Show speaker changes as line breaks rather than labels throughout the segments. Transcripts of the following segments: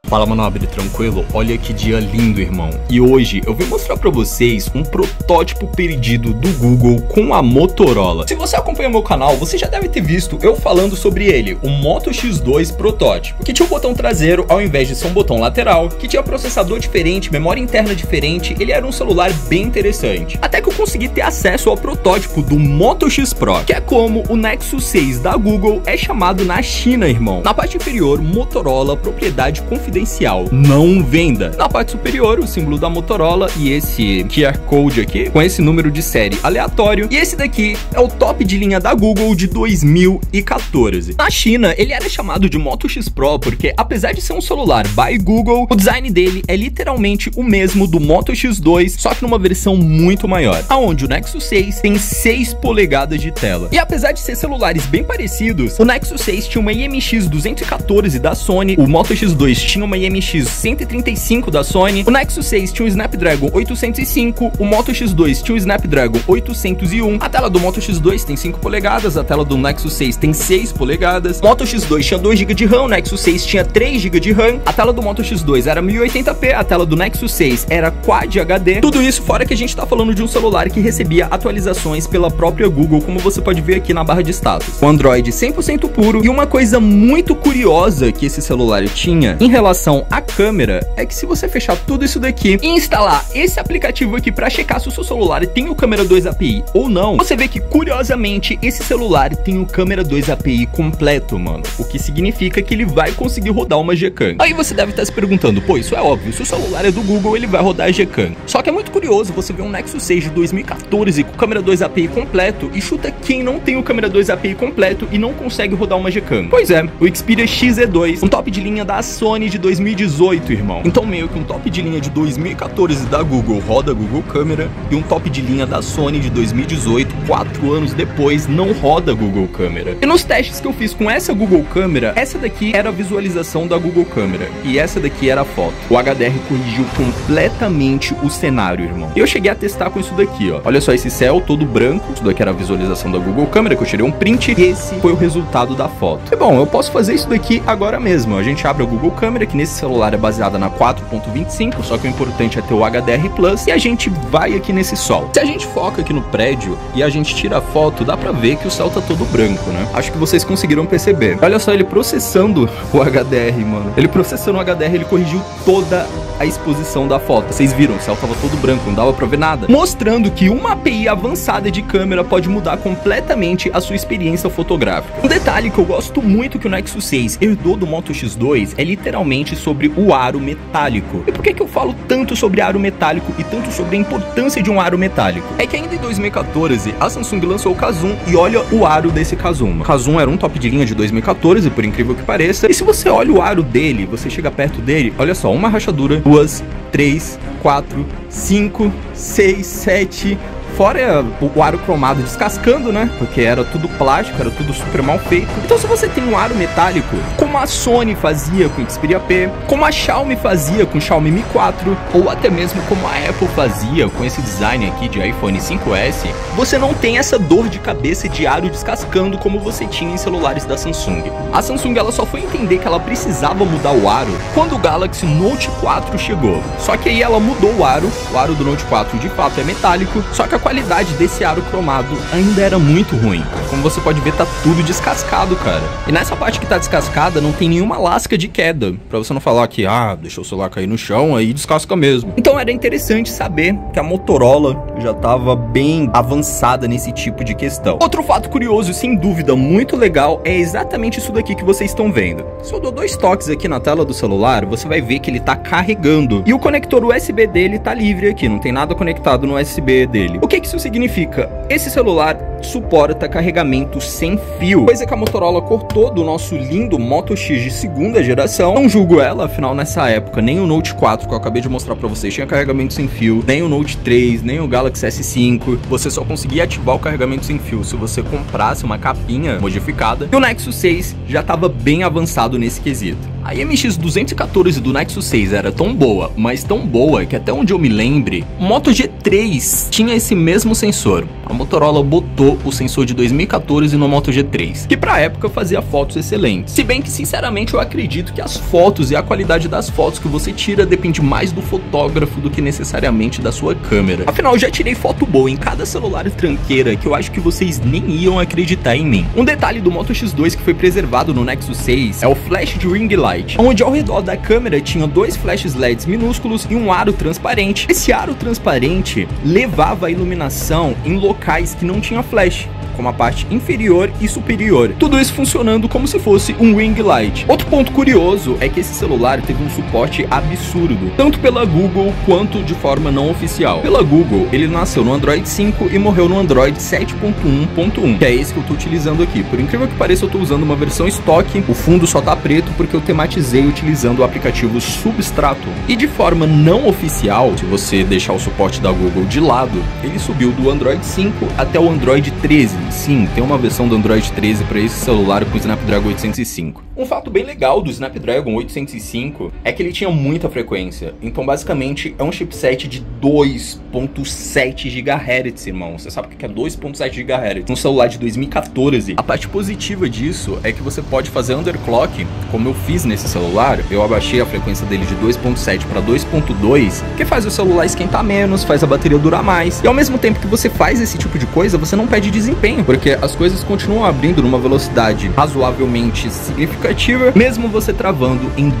Fala, manobre, tranquilo? Olha que dia lindo, irmão. E hoje eu vim mostrar pra vocês um protótipo perdido do Google com a Motorola. Se você acompanha meu canal, você já deve ter visto eu falando sobre ele, o Moto X2 protótipo, que tinha um botão traseiro ao invés de ser um botão lateral, que tinha processador diferente, memória interna diferente, ele era um celular bem interessante. Até que eu consegui ter acesso ao protótipo do Moto X Pro, que é como o Nexus 6 da Google é chamado na China, irmão. Na parte inferior, Motorola, propriedade confidencial, não venda. Na parte superior, o símbolo da Motorola e esse QR Code aqui, com esse número de série aleatório. E esse daqui é o top de linha da Google de 2014. Na China, ele era chamado de Moto X Pro porque, apesar de ser um celular by Google, o design dele é literalmente o mesmo do Moto X2, só que numa versão muito maior, aonde o Nexus 6 tem 6 polegadas de tela. E apesar de ser celulares bem parecidos, o Nexus 6 tinha uma IMX 214 da Sony, o Moto X2 tinha uma IMX 135 da Sony, o Nexus 6 tinha um Snapdragon 805, o Moto X2 tinha um Snapdragon 801, a tela do Moto X2 tem 5 polegadas, a tela do Nexus 6 tem 6 polegadas, o Moto X2 tinha 2 GB de RAM, o Nexus 6 tinha 3 GB de RAM, a tela do Moto X2 era 1080p, a tela do Nexus 6 era Quad HD, tudo isso fora que a gente tá falando de um celular que recebia atualizações pela própria Google, como você pode ver aqui na barra de status. O Android 100% puro, e uma coisa muito curiosa que esse celular tinha em relação à câmera é que se você fechar tudo isso daqui e instalar esse aplicativo aqui para checar se o seu celular tem o câmera 2 API ou não, você vê que curiosamente esse celular tem o câmera 2 API completo, mano, o que significa que ele vai conseguir rodar uma Gcam. Aí você deve estar se perguntando, pô, isso é óbvio, se o celular é do Google ele vai rodar a Gcam. Só que é muito curioso você ver um Nexus 6 de 2014 com câmera 2 API completo e chuta quem não tem o câmera 2 API completo e não consegue rodar uma Gcam. Pois é, o Xperia XZ2, um top de linha da Sony de 2018, irmão. Então meio que um top de linha de 2014 da Google roda Google Câmera e um top de linha da Sony de 2018, 4 anos depois, não roda Google Câmera. E nos testes que eu fiz com essa Google Câmera, essa daqui era a visualização da Google Câmera e essa daqui era a foto. O HDR corrigiu completamente o cenário, irmão. E eu cheguei a testar com isso daqui, ó. Olha só esse céu todo branco, isso daqui era a visualização da Google Câmera, que eu tirei um print, e esse foi o resultado da foto. E bom, eu posso fazer isso daqui agora mesmo. A gente abre a Google Câmera, que nesse celular é baseada na 4.25, só que o importante é ter o HDR+, e a gente vai aqui nesse sol. Se a gente foca aqui no prédio e a gente tira a foto, dá pra ver que o céu tá todo branco, né? Acho que vocês conseguiram perceber. Olha só, ele processando o HDR, mano. Ele processando o HDR, ele corrigiu toda a exposição da foto. Vocês viram, o céu tava todo branco, não dava pra ver nada. Mostrando que uma API avançada de câmera pode mudar completamente a sua experiência fotográfica. Um detalhe que eu gosto muito que o Nexus 6 herdou do Moto X2 é literalmente sobre o aro metálico. E por que eu falo tanto sobre aro metálico e tanto sobre a importância de um aro metálico? É que ainda em 2014, a Samsung lançou o Kazum e olha o aro desse Kazum. O Kazum era um top de linha de 2014, por incrível que pareça. E se você olha o aro dele, você chega perto dele, olha só, uma rachadura, 2, 3, 4, 5, 6, 7... Fora o aro cromado descascando, né? Porque era tudo plástico, era tudo super mal feito. Então se você tem um aro metálico, como a Sony fazia com o Xperia P, como a Xiaomi fazia com o Xiaomi Mi 4, ou até mesmo como a Apple fazia com esse design aqui de iPhone 5S, você não tem essa dor de cabeça de aro descascando como você tinha em celulares da Samsung. A Samsung ela só foi entender que ela precisava mudar o aro quando o Galaxy Note 4 chegou. Só que aí ela mudou o aro do Note 4 de fato é metálico, só que a qualidade desse aro cromado ainda era muito ruim. Como você pode ver, tá tudo descascado, cara. E nessa parte que tá descascada, não tem nenhuma lasca de queda, pra você não falar que, deixou o celular cair no chão, aí descasca mesmo. Então era interessante saber que a Motorola já tava bem avançada nesse tipo de questão. Outro fato curioso e sem dúvida muito legal é exatamente isso daqui que vocês estão vendo. Se eu dou 2 toques aqui na tela do celular, você vai ver que ele tá carregando. E o conector USB dele tá livre aqui, não tem nada conectado no USB dele. O que isso significa? Esse celular suporta carregamento sem fio, coisa que a Motorola cortou do nosso lindo Moto X de segunda geração. Não julgo ela, afinal nessa época nem o Note 4 que eu acabei de mostrar pra vocês tinha carregamento sem fio, nem o Note 3, nem o Galaxy S5. Você só conseguia ativar o carregamento sem fio se você comprasse uma capinha modificada, e o Nexus 6 já estava bem avançado nesse quesito. A IMX 214 do Nexus 6 era tão boa, mas tão boa que até onde eu me lembre, o Moto G3 tinha esse mesmo sensor. A Motorola botou o sensor de 2014 no Moto G3, que pra época fazia fotos excelentes. Se bem que, sinceramente, eu acredito que as fotos e a qualidade das fotos que você tira depende mais do fotógrafo do que necessariamente da sua câmera. Afinal, eu já tirei foto boa em cada celular tranqueira que eu acho que vocês nem iam acreditar em mim. Um detalhe do Moto X2 que foi preservado no Nexus 6 é o flash de ring light, onde ao redor da câmera tinha dois flashes LEDs minúsculos e um aro transparente. Esse aro transparente levava a iluminação em locais que não tinha flash, como a parte inferior e superior. Tudo isso funcionando como se fosse um ring light. Outro ponto curioso é que esse celular teve um suporte absurdo, tanto pela Google quanto de forma não oficial. Pela Google, ele nasceu no Android 5 e morreu no Android 7.1.1, que é esse que eu tô utilizando aqui. Por incrível que pareça, eu tô usando uma versão estoque, o fundo só tá preto porque eu tematizei utilizando o aplicativo Substrato. E de forma não oficial, se você deixar o suporte da Google de lado, ele subiu do Android 5 até o Android 13. Sim, tem uma versão do Android 13 para esse celular com o Snapdragon 805. Um fato bem legal do Snapdragon 805 é que ele tinha muita frequência. Então, basicamente, é um chipset de 2.7 GHz, irmão. Você sabe o que é 2.7 GHz? Um celular de 2014. A parte positiva disso é que você pode fazer underclock, como eu fiz nesse celular. Eu abaixei a frequência dele de 2.7 para 2.2, que faz o celular esquentar menos, faz a bateria durar mais. E ao mesmo tempo que você faz esse tipo de coisa, você não perde desempenho, porque as coisas continuam abrindo numa velocidade razoavelmente significativa, mesmo você travando em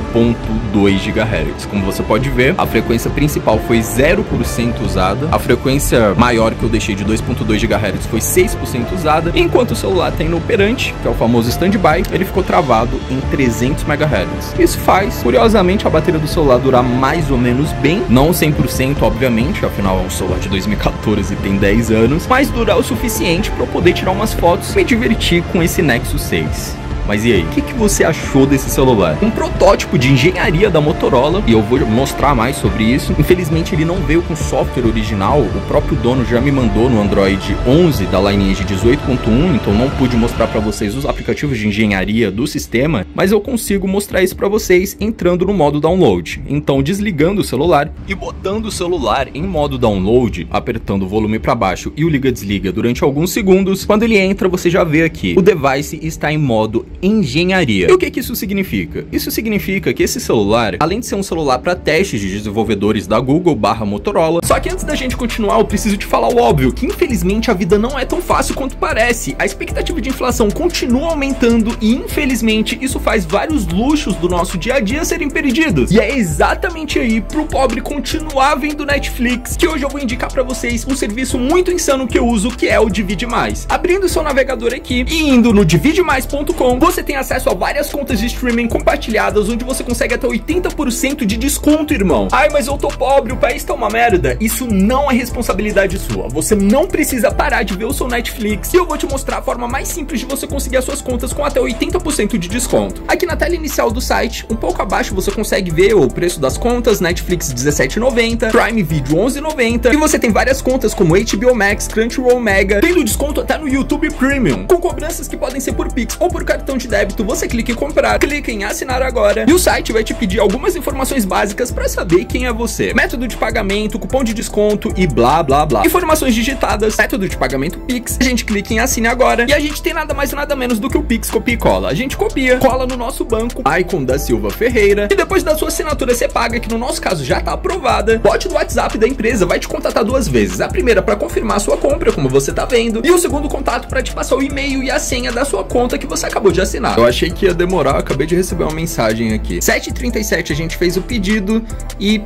2.2 GHz. Como você pode ver, a frequência principal foi 0% usada, a frequência maior que eu deixei de 2.2 GHz foi 6% usada, enquanto o celular tem no operante, que é o famoso standby, ele ficou travado em 300 MHz. Isso faz, curiosamente, a bateria do celular durar mais ou menos bem, não 100%, obviamente, afinal é um celular de 2014 e tem 10 anos, mas durar o suficiente para eu poder tirar umas fotos e me divertir com esse Nexus 6. Mas e aí, o que você achou desse celular? Um protótipo de engenharia da Motorola, e eu vou mostrar mais sobre isso. Infelizmente ele não veio com software original, o próprio dono já me mandou no Android 11 da Lineage 18.1, então não pude mostrar para vocês os aplicativos de engenharia do sistema, mas eu consigo mostrar isso para vocês entrando no modo download. Então desligando o celular e botando o celular em modo download, apertando o volume para baixo e o liga-desliga durante alguns segundos, quando ele entra você já vê aqui, o device está em modo engenharia. E o que isso significa? Isso significa que esse celular, além de ser um celular para testes de desenvolvedores da Google /Motorola, só que antes da gente continuar, eu preciso te falar o óbvio, que infelizmente a vida não é tão fácil quanto parece. A expectativa de inflação continua aumentando e infelizmente isso faz vários luxos do nosso dia a dia serem perdidos. E é exatamente aí pro pobre continuar vendo Netflix que hoje eu vou indicar para vocês um serviço muito insano que eu uso, que é o Divide Mais. Abrindo seu navegador aqui e indo no dividemais.com, você tem acesso a várias contas de streaming compartilhadas, onde você consegue até 80% de desconto, irmão. Ai, mas eu tô pobre, o país tá uma merda. Isso não é responsabilidade sua. Você não precisa parar de ver o seu Netflix. E eu vou te mostrar a forma mais simples de você conseguir as suas contas com até 80% de desconto. Aqui na tela inicial do site, um pouco abaixo, você consegue ver o preço das contas. Netflix R$17,90, Prime Video R$11,90. E você tem várias contas como HBO Max, Crunchyroll Mega, tendo desconto até no YouTube Premium, com cobranças que podem ser por Pix ou por cartão de débito. Você clica em comprar, clica em assinar agora e o site vai te pedir algumas informações básicas para saber quem é você. Método de pagamento, cupom de desconto e blá blá blá. Informações digitadas, método de pagamento Pix. A gente clica em assine agora e a gente tem nada mais e nada menos do que o Pix copia e cola. A gente copia, cola no nosso banco, Icon da Silva Ferreira, e depois da sua assinatura você paga, que no nosso caso já tá aprovada. Bot do WhatsApp da empresa vai te contatar duas vezes. A primeira para confirmar a sua compra, como você tá vendo, e o segundo contato para te passar o e-mail e a senha da sua conta que você acabou de assinar. Eu achei que ia demorar, eu acabei de receber uma mensagem aqui. 7h37 a gente fez o pedido e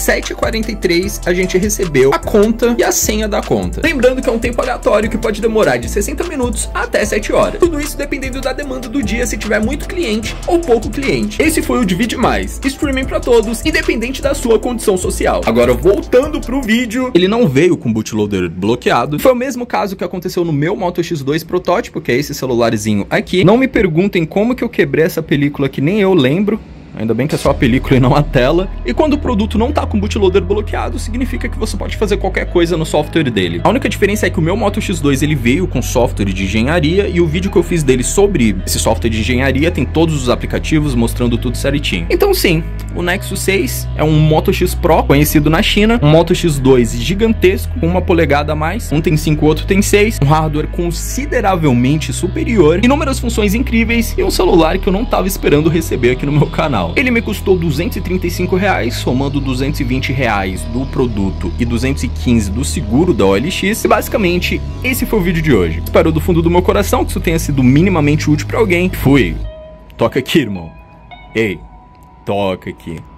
7h43 a gente recebeu a conta e a senha da conta. Lembrando que é um tempo aleatório que pode demorar de 60 minutos até 7 horas. Tudo isso dependendo da demanda do dia, se tiver muito cliente ou pouco cliente. Esse foi o Divide Mais, streaming para todos, independente da sua condição social. Agora, voltando pro vídeo, ele não veio com bootloader bloqueado. Foi o mesmo caso que aconteceu no meu Moto X2 protótipo, que é esse celularzinho aqui. Não me perguntem como que eu quebrei essa película, que nem eu lembro. ainda bem que é só a película e não a tela. E quando o produto não tá com o bootloader bloqueado, significa que você pode fazer qualquer coisa no software dele. A única diferença é que o meu Moto X2 ele veio com software de engenharia, e o vídeo que eu fiz dele sobre esse software de engenharia tem todos os aplicativos mostrando tudo certinho. Então sim, o Nexus 6 é um Moto X Pro conhecido na China, um Moto X2 gigantesco, com 1 polegada a mais, um tem 5, o outro tem 6, um hardware consideravelmente superior, inúmeras funções incríveis e um celular que eu não tava esperando receber aqui no meu canal. Ele me custou R$235, somando R$220 do produto e 215 do seguro da OLX, e basicamente esse foi o vídeo de hoje. Espero do fundo do meu coração que isso tenha sido minimamente útil pra alguém. Fui. Toca aqui, irmão. Ei, toca aqui.